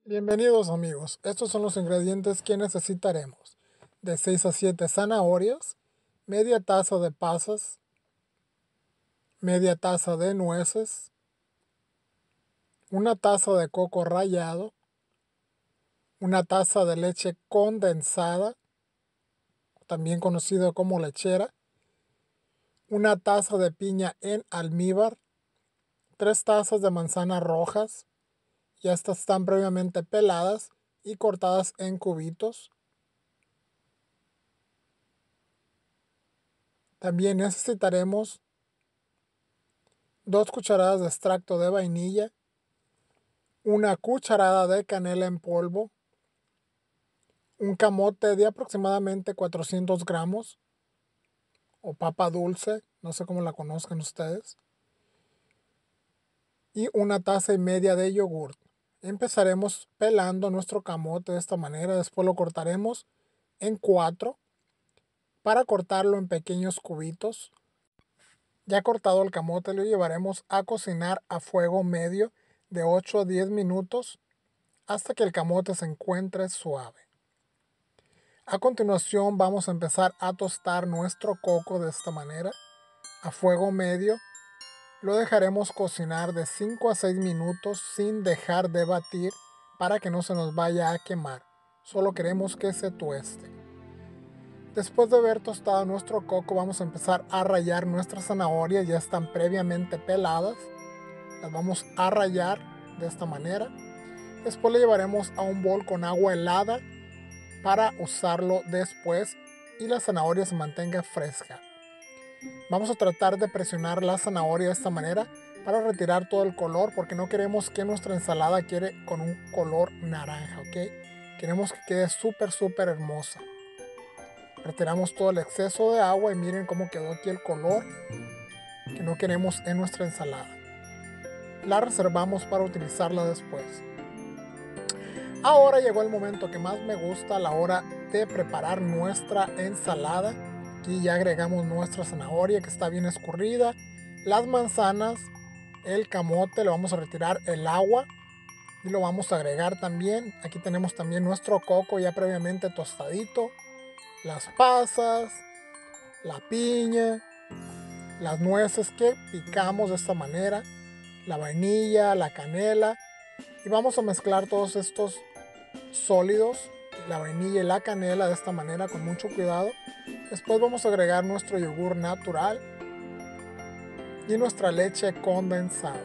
Bienvenidos amigos, estos son los ingredientes que necesitaremos. De 6 a 7 zanahorias, media taza de pasas, media taza de nueces, una taza de coco rallado, una taza de leche condensada, también conocido como lechera, una taza de piña en almíbar, 3 tazas de manzanas rojas, ya estas están previamente peladas y cortadas en cubitos. También necesitaremos 2 cucharadas de extracto de vainilla, una cucharada de canela en polvo, un camote de aproximadamente 400 gramos o papa dulce, no sé cómo la conozcan ustedes, y una taza y media de yogur. Empezaremos pelando nuestro camote de esta manera, después lo cortaremos en 4 para cortarlo en pequeños cubitos. Ya cortado el camote lo llevaremos a cocinar a fuego medio de 8 a 10 minutos hasta que el camote se encuentre suave. A continuación vamos a empezar a tostar nuestro coco de esta manera a fuego medio. Lo dejaremos cocinar de 5 a 6 minutos sin dejar de batir para que no se nos vaya a quemar. Solo queremos que se tueste. Después de haber tostado nuestro coco vamos a empezar a rallar nuestras zanahorias, ya están previamente peladas. Las vamos a rallar de esta manera. Después le llevaremos a un bol con agua helada para usarlo después y la zanahoria se mantenga fresca. Vamos a tratar de presionar la zanahoria de esta manera para retirar todo el color, porque no queremos que nuestra ensalada quede con un color naranja, ¿ok? Queremos que quede súper hermosa. Retiramos todo el exceso de agua y miren cómo quedó aquí el color que no queremos en nuestra ensalada. La reservamos para utilizarla después. Ahora llegó el momento que más me gusta, a la hora de preparar nuestra ensalada. Aquí ya agregamos nuestra zanahoria que está bien escurrida, las manzanas, el camote, le vamos a retirar el agua y lo vamos a agregar también. Aquí tenemos también nuestro coco ya previamente tostadito, las pasas, la piña, las nueces que picamos de esta manera, la vainilla, la canela, y vamos a mezclar todos estos sólidos, la vainilla y la canela de esta manera con mucho cuidado. Después vamos a agregar nuestro yogur natural y nuestra leche condensada.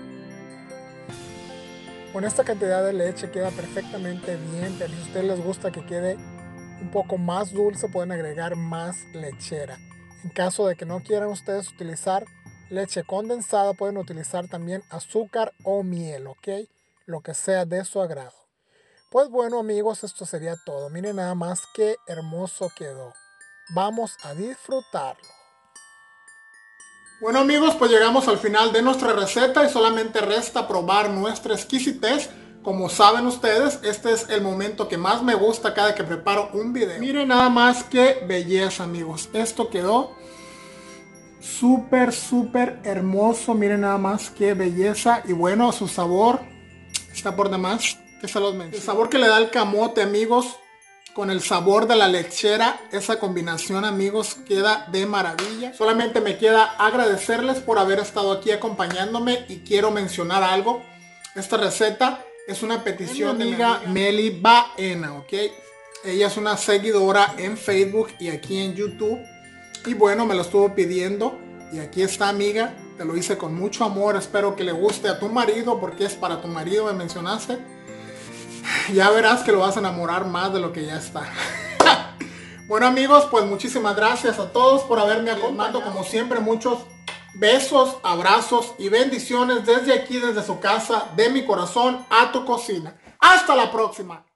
Con esta cantidad de leche queda perfectamente bien, pero si a ustedes les gusta que quede un poco más dulce pueden agregar más lechera. En caso de que no quieran ustedes utilizar leche condensada, pueden utilizar también azúcar o miel, ¿ok? Lo que sea de su agrado. Pues bueno amigos, esto sería todo. Miren nada más qué hermoso quedó. Vamos a disfrutarlo. Bueno amigos, pues llegamos al final de nuestra receta y solamente resta probar nuestra exquisitez. Como saben ustedes, este es el momento que más me gusta cada que preparo un video. Miren nada más qué belleza amigos. Esto quedó súper hermoso. Miren nada más qué belleza. Y bueno, su sabor está por demás. Que se los menciono. El sabor que le da el camote amigos, con el sabor de la lechera, esa combinación amigos queda de maravilla. Solamente me queda agradecerles por haber estado aquí acompañándome y quiero mencionar algo. Esta receta es una petición de mi amiga Meli Baena, ¿ok? Ella es una seguidora en Facebook y aquí en YouTube. Y bueno, me lo estuvo pidiendo y aquí está amiga. Te lo hice con mucho amor, espero que le guste a tu marido porque es para tu marido, me mencionaste. Ya verás que lo vas a enamorar más de lo que ya está. Bueno amigos, pues muchísimas gracias a todos por haberme acompañado. Como siempre, muchos besos, abrazos y bendiciones desde aquí, desde su casa, de mi corazón a tu cocina. Hasta la próxima.